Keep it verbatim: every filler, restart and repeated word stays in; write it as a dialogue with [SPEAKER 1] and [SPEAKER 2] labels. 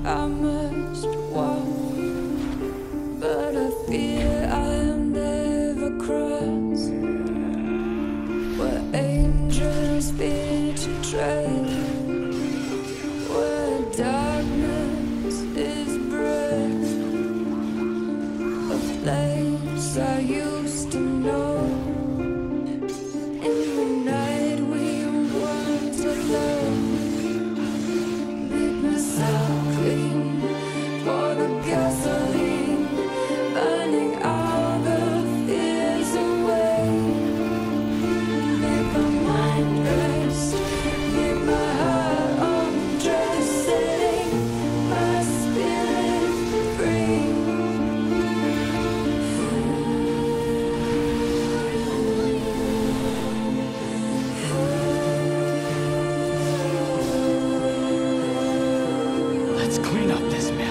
[SPEAKER 1] I must walk, but I fear I'll never cross where angels fear to tread, where darkness is bred, a place I used to know. In the night we once alone, make myself clean for the gasoline, burning all the fears away. Make my mind rest, make my heart undress, setting my spirit free.
[SPEAKER 2] Let's clean up this mess.